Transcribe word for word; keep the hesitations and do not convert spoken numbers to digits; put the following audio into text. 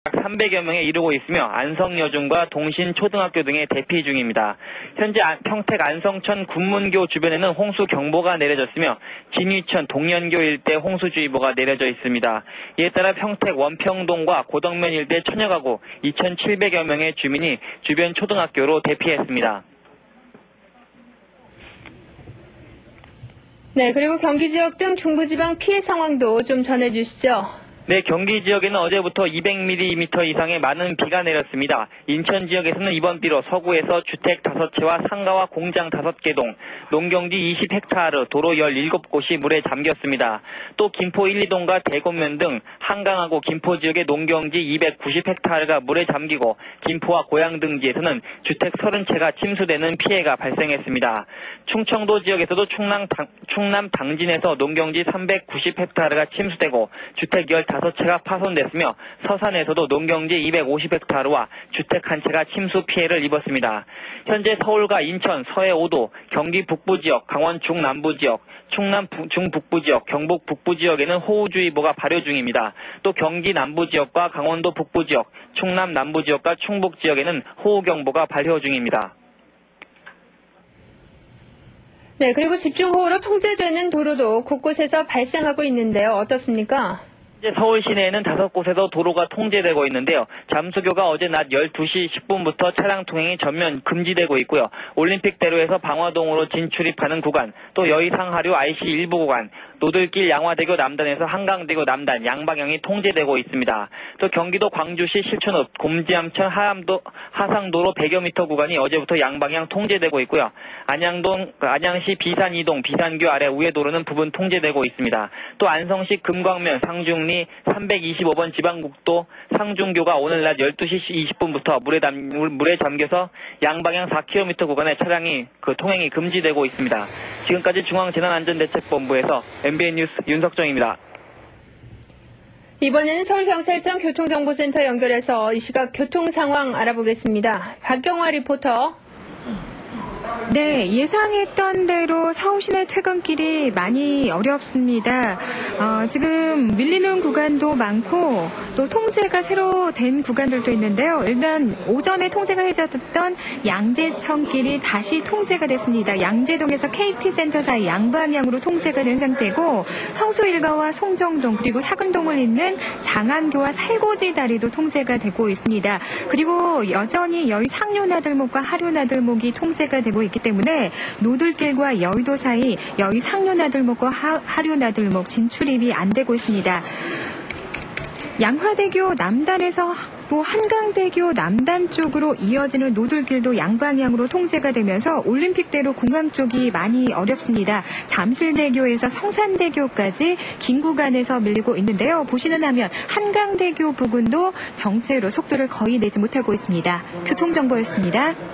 삼백여 명에 이르고 있으며 안성여중과 동신초등학교 등에 대피 중입니다. 현재 평택 안성천 군문교 주변에는 홍수경보가 내려졌으며 진위천 동년교 일대 홍수주의보가 내려져 있습니다. 이에 따라 평택 원평동과 고덕면 일대 천여 가구 이천칠백여 명의 주민이 주변 초등학교로 대피했습니다. 네, 그리고 경기 지역 등 중부지방 피해 상황도 좀 전해주시죠. 네, 경기 지역에는 어제부터 이백 밀리미터 이상의 많은 비가 내렸습니다. 인천 지역에서는 이번 비로 서구에서 주택 다섯 채와 상가와 공장 다섯 개 동, 농경지 이십 헥타르, 도로 열일곱 곳이 물에 잠겼습니다. 또 김포 일, 이 동과 대곡면 등 한강하고 김포 지역의 농경지 이백구십 헥타르가 물에 잠기고 김포와 고양 등지에서는 주택 서른 채가 침수되는 피해가 발생했습니다. 충청도 지역에서도 충남, 당, 충남 당진에서 농경지 삼백구십 헥타르가 침수되고 주택 열다섯 채가 파손됐으며 서산에서도 농경지 이백오십 헥타르와 주택 한 채가 침수 피해를 입었습니다. 현재 서울과 인천, 서해 오 도, 경기 북부 지역, 강원 중남부 지역, 충남 중북부 지역, 경북 북부 지역에는 호우주의보가 발효 중입니다. 또 경기 남부 지역과 강원도 북부 지역, 충남 남부 지역과 충북 지역에는 호우경보가 발효 중입니다. 네, 그리고 집중호우로 통제되는 도로도 곳곳에서 발생하고 있는데요. 어떻습니까? 현재 서울 시내에는 다섯 곳에서 도로가 통제되고 있는데요. 잠수교가 어제 낮 열두 시 십 분부터 차량 통행이 전면 금지되고 있고요. 올림픽대로에서 방화동으로 진출입하는 구간, 또 여의상하류 아이씨 일부 구간, 노들길 양화대교 남단에서 한강대교 남단 양방향이 통제되고 있습니다. 또 경기도 광주시 실촌읍, 곰지암천 하암도, 하상도로 백여 미터 구간이 어제부터 양방향 통제되고 있고요. 안양동, 안양시 비산 이동, 비산교 아래 우회도로는 부분 통제되고 있습니다. 또 안성시 금광면, 상중리 삼백이십오 번 지방국도 상중교가 오늘 낮 열두 시 이십 분부터 물에, 담, 물에 잠겨서 양방향 사 킬로미터 구간의 차량이 그 통행이 금지되고 있습니다. 지금까지 중앙재난안전대책본부에서 엠비엔 뉴스 윤석정입니다. 이번에는 서울경찰청 교통정보센터 연결해서 이 시각 교통 상황 알아보겠습니다. 박경화 리포터. 네, 예상했던 대로 서울 시내 퇴근길이 많이 어렵습니다. 어, 지금 밀리는 구간도 많고 또 통제가 새로 된 구간들도 있는데요. 일단 오전에 통제가 해졌던 양재천길이 다시 통제가 됐습니다. 양재동에서 케이티센터 사이 양방향으로 통제가 된 상태고 성수일가와 송정동 그리고 사근동을 잇는 장안교와 살고지 다리도 통제가 되고 있습니다. 그리고 여전히 여의 상류나들목과 하류나들목이 통제가 되고 있기 때문에 노들길과 여의도 사이 여의 상류나들목과 하류나들목 진출입이 안 되고 있습니다. 양화대교 남단에서 또 한강대교 남단 쪽으로 이어지는 노들길도 양방향으로 통제가 되면서 올림픽대로 공항 쪽이 많이 어렵습니다. 잠실대교에서 성산대교까지 긴 구간에서 밀리고 있는데요. 보시는 화면 한강대교 부근도 정체로 속도를 거의 내지 못하고 있습니다. 교통정보였습니다.